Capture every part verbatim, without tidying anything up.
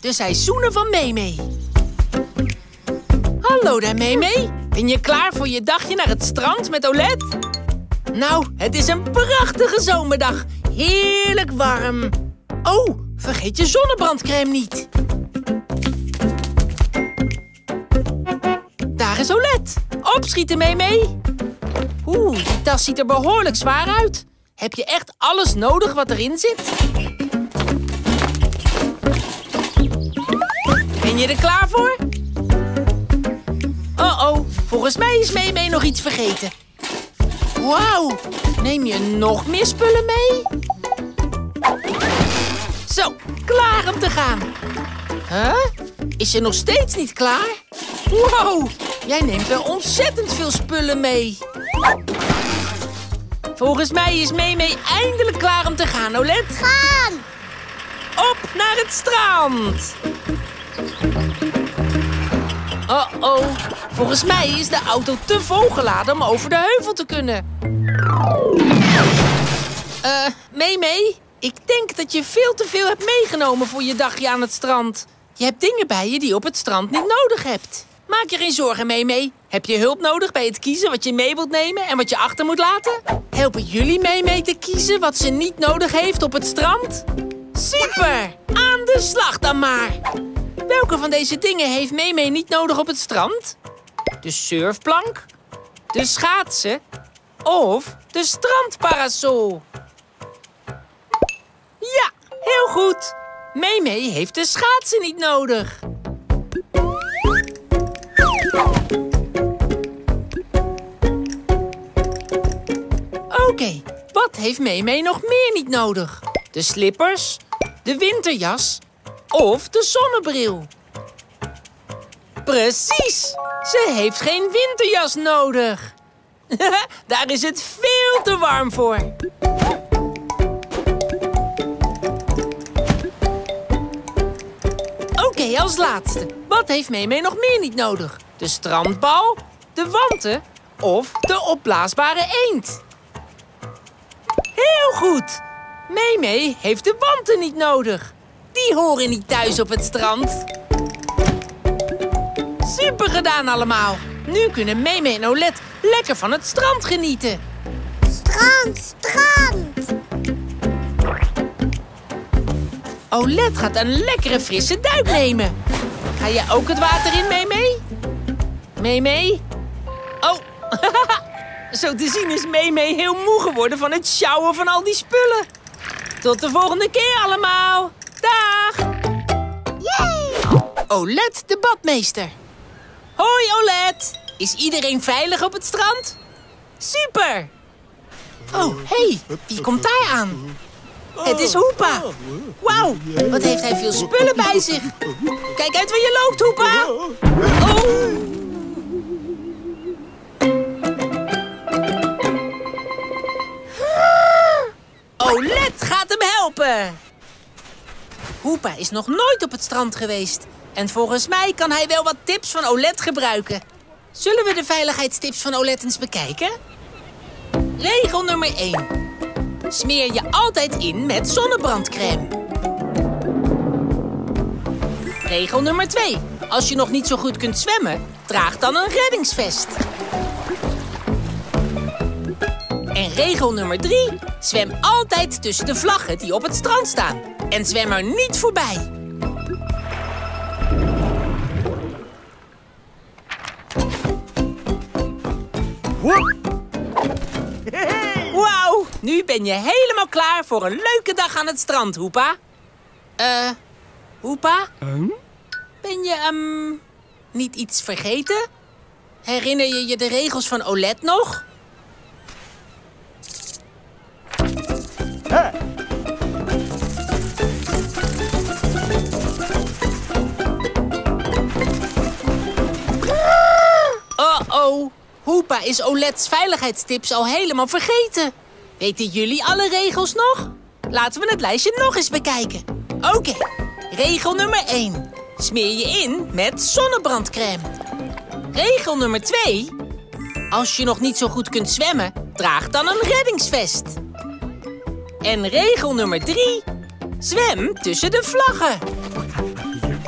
de seizoenen van Meme. Hallo daar, Meme. Ben je klaar voor je dagje naar het strand met Olette? Nou, het is een prachtige zomerdag. Heerlijk warm. Oh, vergeet je zonnebrandcrème niet. Daar is Olette. Opschieten, Meme. Oeh, die tas ziet er behoorlijk zwaar uit. Heb je echt alles nodig wat erin zit? Ben je er klaar voor? Oh-oh, volgens mij is Meme nog iets vergeten. Wauw, neem je nog meer spullen mee? Zo, klaar om te gaan. Huh? Is je nog steeds niet klaar? Wow, jij neemt wel ontzettend veel spullen mee. Volgens mij is Meme eindelijk klaar om te gaan, Olette. Gaan! Op naar het strand. Oh-oh, volgens mij is de auto te vol geladen om over de heuvel te kunnen. Eh, uh, Meme, ik denk dat je veel te veel hebt meegenomen voor je dagje aan het strand. Je hebt dingen bij je die je op het strand niet nodig hebt. Maak je geen zorgen, Meme. Heb je hulp nodig bij het kiezen wat je mee wilt nemen en wat je achter moet laten? Helpen jullie Meme te kiezen wat ze niet nodig heeft op het strand? Super! Aan de slag dan maar! Welke van deze dingen heeft Meme niet nodig op het strand? De surfplank, de schaatsen of de strandparasol? Ja, heel goed! Meme heeft de schaatsen niet nodig. Oké, okay, wat heeft Meme nog meer niet nodig? De slippers, de winterjas of de zonnebril? Precies! Ze heeft geen winterjas nodig. Daar is het veel te warm voor. Oké, okay, als laatste. Wat heeft Meme nog meer niet nodig? De strandbal, de wanten of de opblaasbare eend? Heel goed! Meme heeft de wanten niet nodig. Die horen niet thuis op het strand. Super gedaan allemaal. Nu kunnen Meme en Olette lekker van het strand genieten. Strand, strand! Olette gaat een lekkere frisse duik nemen. Ga je ook het water in, Meme? Meme? Oh, zo te zien is Meme heel moe geworden van het sjouwen van al die spullen. Tot de volgende keer allemaal. Dag! Yay! Olette, de badmeester. Hoi Olette, is iedereen veilig op het strand? Super! Oh, hé, hey, wie komt daar aan? Het is Hoepa. Wauw, wat heeft hij veel spullen bij zich. Kijk uit waar je loopt, Hoepa. Oh! Olette gaat hem helpen. Hoepa is nog nooit op het strand geweest. En volgens mij kan hij wel wat tips van Olette gebruiken. Zullen we de veiligheidstips van Olette eens bekijken? Regel nummer één. Smeer je altijd in met zonnebrandcrème. Regel nummer twee. Als je nog niet zo goed kunt zwemmen, draag dan een reddingsvest. En regel nummer drie. Zwem altijd tussen de vlaggen die op het strand staan. En zwem er niet voorbij. Wauw, nu ben je helemaal klaar voor een leuke dag aan het strand, Hoepa. Eh, uh, Hoepa? Huh? Ben je, um, niet iets vergeten? Herinner je je de regels van Olette nog? Oh-oh, Hoepa is Olette's veiligheidstips al helemaal vergeten. Weten jullie alle regels nog? Laten we het lijstje nog eens bekijken. Oké, okay. Regel nummer één. Smeer je in met zonnebrandcrème. Regel nummer twee. Als je nog niet zo goed kunt zwemmen, draag dan een reddingsvest. En regel nummer drie. Zwem tussen de vlaggen.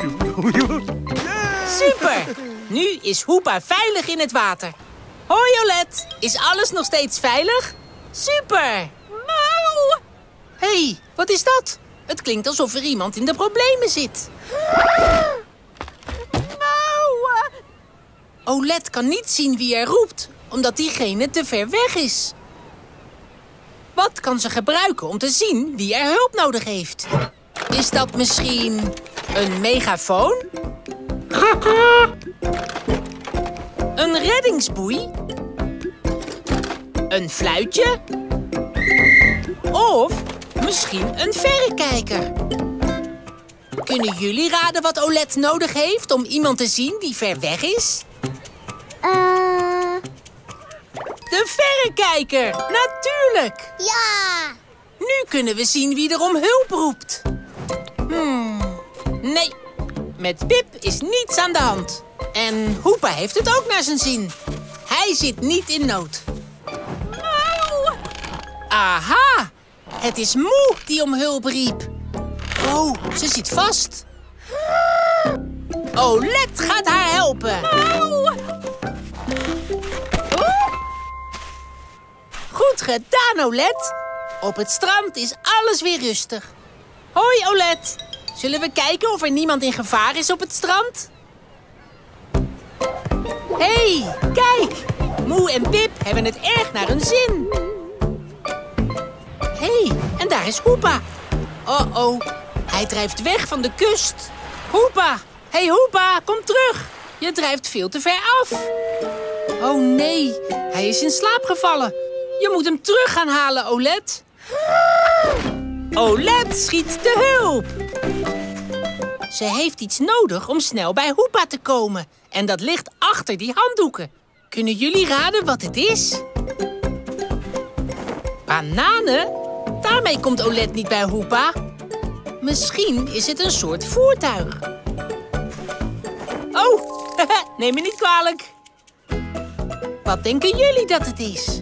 Super! Nu is Hoopa veilig in het water. Hoi, Olet. Is alles nog steeds veilig? Super! Mauw! Hé, hey, wat is dat? Het klinkt alsof er iemand in de problemen zit. Mauw! Olet kan niet zien wie er roept, omdat diegene te ver weg is. Wat kan ze gebruiken om te zien wie er hulp nodig heeft? Is dat misschien een megafoon? Een reddingsboei? Een fluitje? Of misschien een verrekijker? Kunnen jullie raden wat Olet nodig heeft om iemand te zien die ver weg is? Uh... De verrekijker, natuurlijk! Ja! Nu kunnen we zien wie er om hulp roept. Hmm, nee, met Pip is niets aan de hand. En Hoopa heeft het ook naar zijn zin. Hij zit niet in nood. Auw. Aha, het is Moe die om hulp riep. Oh, ze zit vast. Olet gaat haar helpen. Auw. Goed gedaan, Olet. Op het strand is alles weer rustig. Hoi, Olet. Zullen we kijken of er niemand in gevaar is op het strand? Hé, hey, kijk. Moe en Pip hebben het erg naar hun zin. Hé, hey, en daar is Hoopa. Oh-oh, hij drijft weg van de kust. Hoopa, hé hey, Hoopa, kom terug. Je drijft veel te ver af. Oh nee, hij is in slaap gevallen. Je moet hem terug gaan halen, Olet. Olet schiet te hulp. Ze heeft iets nodig om snel bij Hoopa te komen. En dat ligt achter die handdoeken. Kunnen jullie raden wat het is? Bananen? Daarmee komt Olet niet bij Hoopa. Misschien is het een soort voertuig. Oh, neem me niet kwalijk. Wat denken jullie dat het is?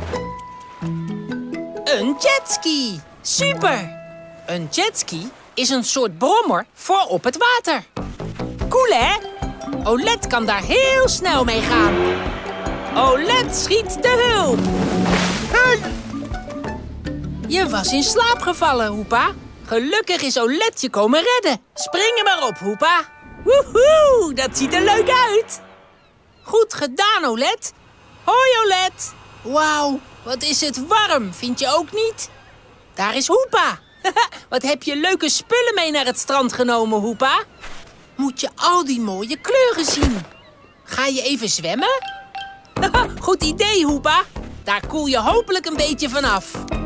Een jetski. Super! Een jetski is een soort brommer voor op het water. Cool, hè? Olet kan daar heel snel mee gaan. Olet schiet te hulp. Hey. Je was in slaap gevallen, Hoopa. Gelukkig is Olet je komen redden. Spring er maar op, Hoopa. Woehoe, dat ziet er leuk uit. Goed gedaan, Olet. Hoi, Olet. Wauw, wat is het warm, vind je ook niet? Daar is Hoopa. Wat heb je leuke spullen mee naar het strand genomen, Hoopa? Moet je al die mooie kleuren zien. Ga je even zwemmen? Goed idee, Hoopa. Daar koel je hopelijk een beetje vanaf.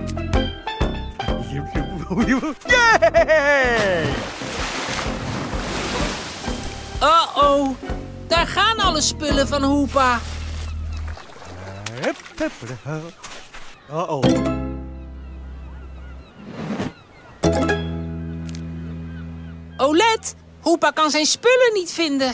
Uh-oh, daar gaan alle spullen van Hoopa. Uh-oh. Olet, Hoopa kan zijn spullen niet vinden.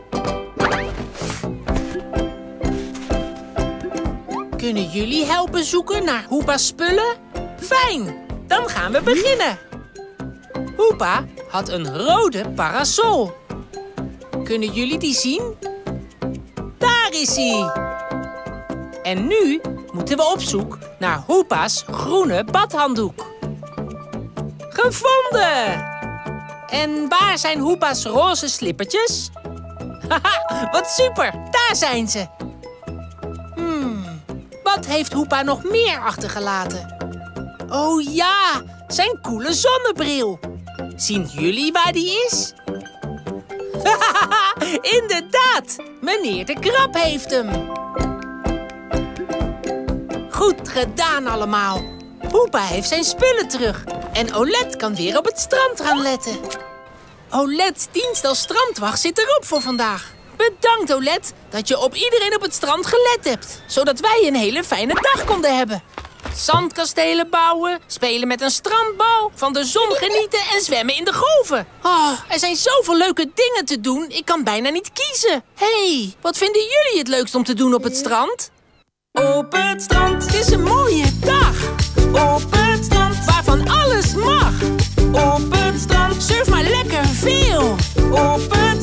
Kunnen jullie helpen zoeken naar Hoopa's spullen? Fijn, dan gaan we beginnen. Hoopa had een rode parasol. Kunnen jullie die zien? Daar is hij. En nu moeten we op zoek naar Hoopa's groene badhanddoek. Gevonden! En waar zijn Hoopa's roze slippertjes? Haha, wat super! Daar zijn ze! Hmm, wat heeft Hoopa nog meer achtergelaten? Oh ja, zijn coole zonnebril. Zien jullie waar die is? Hahaha, inderdaad! Meneer de Krab heeft hem. Goed gedaan allemaal. Hoopa heeft zijn spullen terug. En Olet kan weer op het strand gaan letten. Olet's dienst als strandwacht zit erop voor vandaag. Bedankt, Olet, dat je op iedereen op het strand gelet hebt. Zodat wij een hele fijne dag konden hebben. Zandkastelen bouwen, spelen met een strandbal, van de zon genieten en zwemmen in de golven. Oh, er zijn zoveel leuke dingen te doen, ik kan bijna niet kiezen. Hé, hey, wat vinden jullie het leukst om te doen op het strand? Op het strand, het is een mooie dag. Op het strand, waarvan alles mag. Op het strand, surf maar lekker veel. Op het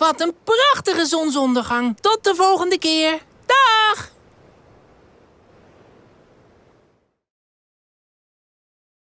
Wat een prachtige zonsondergang. Tot de volgende keer. Dag!